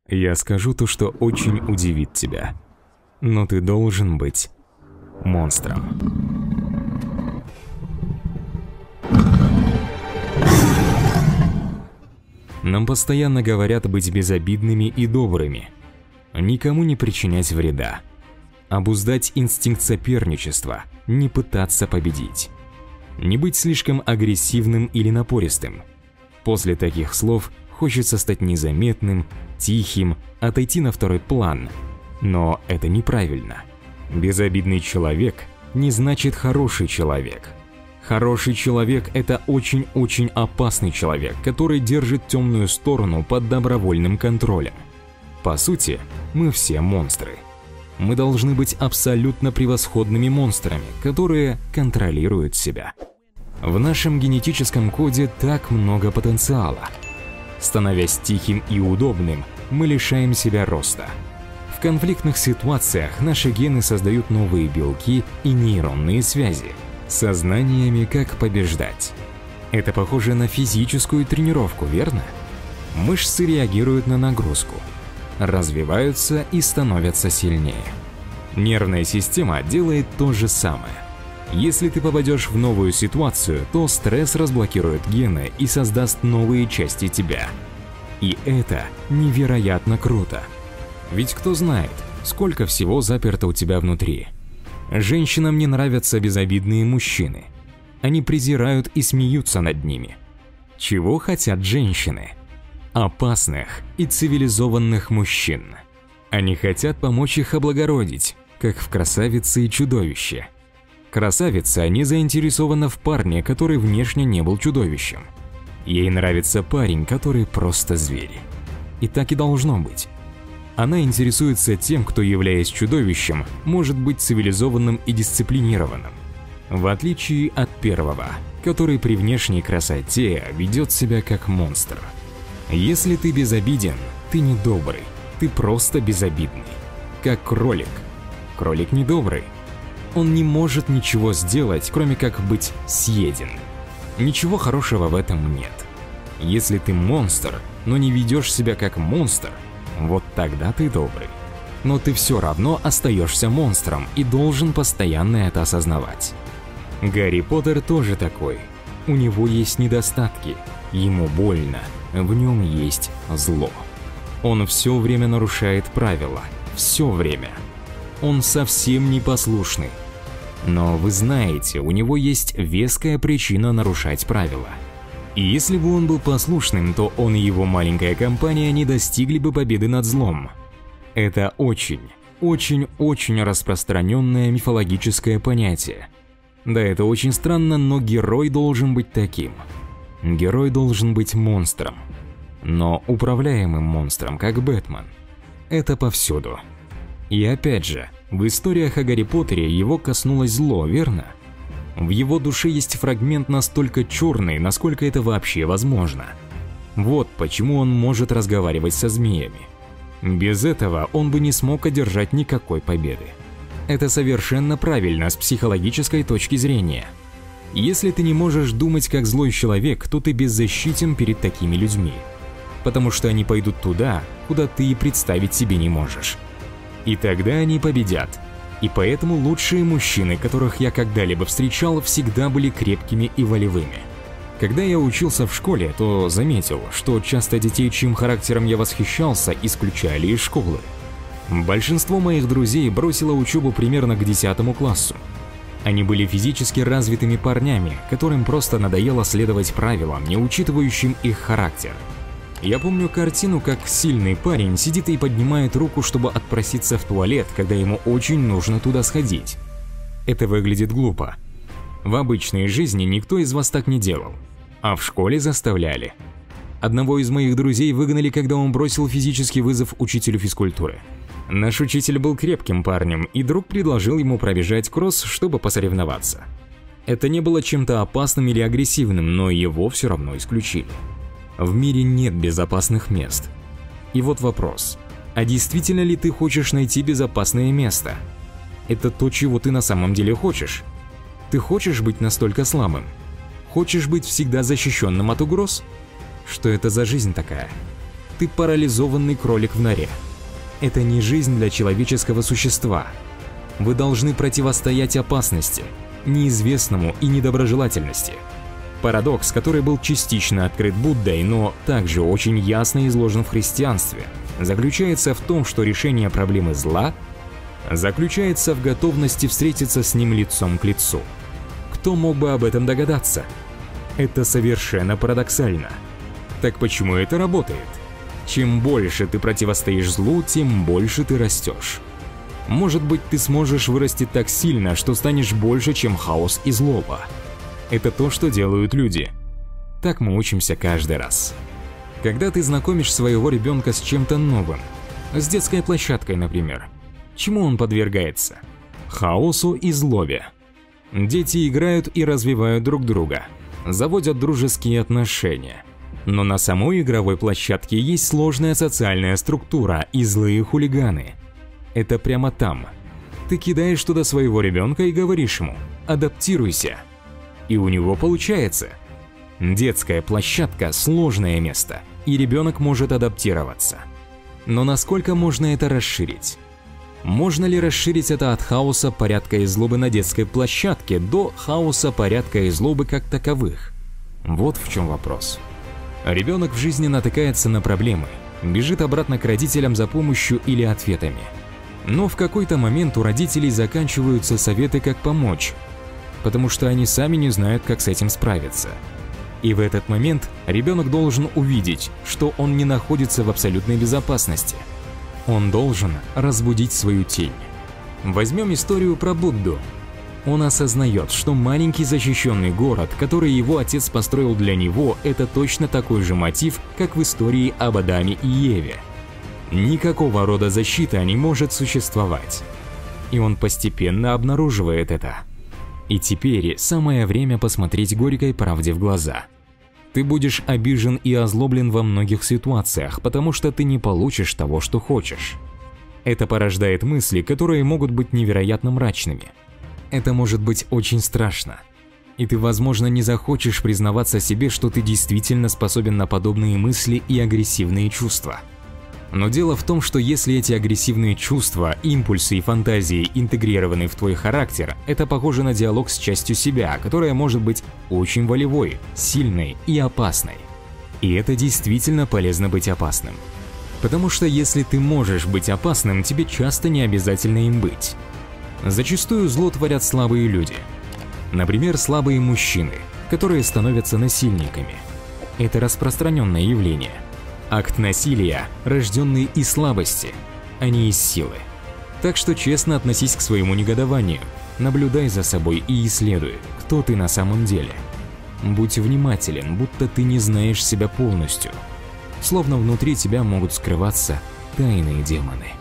Я скажу то, что очень удивит тебя. Но ты должен быть монстром. Нам постоянно говорят быть безобидными и добрыми, никому не причинять вреда, обуздать инстинкт соперничества, не пытаться победить, не быть слишком агрессивным или напористым. После таких слов хочется стать незаметным, тихим, отойти на второй план. Но это неправильно. Безобидный человек не значит хороший человек. Хороший человек – это очень-очень опасный человек, который держит темную сторону под добровольным контролем. По сути, мы все монстры. Мы должны быть абсолютно превосходными монстрами, которые контролируют себя. В нашем генетическом коде так много потенциала. Становясь тихим и удобным, мы лишаем себя роста. В конфликтных ситуациях наши гены создают новые белки и нейронные связи со знаниями, как побеждать. Это похоже на физическую тренировку, верно? Мышцы реагируют на нагрузку, развиваются и становятся сильнее. Нервная система делает то же самое. Если ты попадешь в новую ситуацию, то стресс разблокирует гены и создаст новые части тебя. И это невероятно круто. Ведь кто знает, сколько всего заперто у тебя внутри. Женщинам не нравятся безобидные мужчины. Они презирают и смеются над ними. Чего хотят женщины? Опасных и цивилизованных мужчин. Они хотят помочь их облагородить, как в «Красавице и чудовище». Красавица не заинтересована в парне, который внешне не был чудовищем. Ей нравится парень, который просто зверь. И так и должно быть. Она интересуется тем, кто, являясь чудовищем, может быть цивилизованным и дисциплинированным. В отличие от первого, который при внешней красоте ведет себя как монстр. Если ты безобиден, ты не добрый, ты просто безобидный. Как кролик. Кролик не добрый. Он не может ничего сделать, кроме как быть съеден. Ничего хорошего в этом нет. Если ты монстр, но не ведешь себя как монстр, вот тогда ты добрый. Но ты все равно остаешься монстром и должен постоянно это осознавать. Гарри Поттер тоже такой. У него есть недостатки, ему больно, в нем есть зло. Он все время нарушает правила, все время. Он совсем непослушный. Но вы знаете, у него есть веская причина нарушать правила. И если бы он был послушным, то он и его маленькая компания не достигли бы победы над злом. Это очень распространенное мифологическое понятие. Да, это очень странно, но герой должен быть таким. Герой должен быть монстром. Но управляемым монстром, как Бэтмен. Это повсюду. И опять же, в историях о Гарри Поттере его коснулось зло, верно? В его душе есть фрагмент настолько черный, насколько это вообще возможно. Вот почему он может разговаривать со змеями. Без этого он бы не смог одержать никакой победы. Это совершенно правильно с психологической точки зрения. Если ты не можешь думать как злой человек, то ты беззащитен перед такими людьми. Потому что они пойдут туда, куда ты и представить себе не можешь. И тогда они победят. И поэтому лучшие мужчины, которых я когда-либо встречал, всегда были крепкими и волевыми. Когда я учился в школе, то заметил, что часто детей, чьим характером я восхищался, исключали из школы. Большинство моих друзей бросило учебу примерно к 10 классу. Они были физически развитыми парнями, которым просто надоело следовать правилам, не учитывающим их характер. Я помню картину, как сильный парень сидит и поднимает руку, чтобы отпроситься в туалет, когда ему очень нужно туда сходить. Это выглядит глупо. В обычной жизни никто из вас так не делал, а в школе заставляли. Одного из моих друзей выгнали, когда он бросил физический вызов учителю физкультуры. Наш учитель был крепким парнем, и друг предложил ему пробежать кросс, чтобы посоревноваться. Это не было чем-то опасным или агрессивным, но его все равно исключили. В мире нет безопасных мест. И вот вопрос. А действительно ли ты хочешь найти безопасное место? Это то, чего ты на самом деле хочешь? Ты хочешь быть настолько слабым? Хочешь быть всегда защищенным от угроз? Что это за жизнь такая? ты парализованный кролик в норе. Это не жизнь для человеческого существа. Вы должны противостоять опасности, неизвестному и недоброжелательности. Парадокс, который был частично открыт Буддой, но также очень ясно изложен в христианстве, заключается в том, что решение проблемы зла заключается в готовности встретиться с ним лицом к лицу. Кто мог бы об этом догадаться? Это совершенно парадоксально. Так почему это работает? Чем больше ты противостоишь злу, тем больше ты растешь. Может быть, ты сможешь вырасти так сильно, что станешь больше, чем хаос и злоба. Это то, что делают люди. Так мы учимся каждый раз. Когда ты знакомишь своего ребенка с чем-то новым, с детской площадкой, например, чему он подвергается? Хаосу и злобе. Дети играют и развивают друг друга, заводят дружеские отношения. Но на самой игровой площадке есть сложная социальная структура и злые хулиганы. Это прямо там. Ты кидаешь туда своего ребенка и говоришь ему «адаптируйся». И у него получается. Детская площадка – сложное место, и ребенок может адаптироваться. Но насколько можно это расширить? Можно ли расширить это от хаоса, порядка и злобы на детской площадке до хаоса, порядка и злобы как таковых? Вот в чем вопрос. Ребенок в жизни натыкается на проблемы, бежит обратно к родителям за помощью или ответами. Но в какой-то момент у родителей заканчиваются советы, как помочь, потому что они сами не знают, как с этим справиться. И в этот момент ребенок должен увидеть, что он не находится в абсолютной безопасности. Он должен разбудить свою тень. Возьмем историю про Будду. Он осознает, что маленький защищенный город, который его отец построил для него, это точно такой же мотив, как в истории об Адаме и Еве. Никакого рода защита не может существовать. И он постепенно обнаруживает это. И теперь самое время посмотреть горькой правде в глаза. Ты будешь обижен и озлоблен во многих ситуациях, потому что ты не получишь того, что хочешь. Это порождает мысли, которые могут быть невероятно мрачными. Это может быть очень страшно. И ты, возможно, не захочешь признаваться себе, что ты действительно способен на подобные мысли и агрессивные чувства. Но дело в том, что если эти агрессивные чувства, импульсы и фантазии интегрированы в твой характер, это похоже на диалог с частью себя, которая может быть очень волевой, сильной и опасной. И это действительно полезно быть опасным. Потому что если ты можешь быть опасным, тебе часто не обязательно им быть. Зачастую зло творят слабые люди. Например, слабые мужчины, которые становятся насильниками. Это распространенное явление. Акт насилия, рожденный из слабости, а не из силы. Так что честно относись к своему негодованию, наблюдай за собой и исследуй, кто ты на самом деле. Будь внимателен, будто ты не знаешь себя полностью. Словно внутри тебя могут скрываться тайные демоны.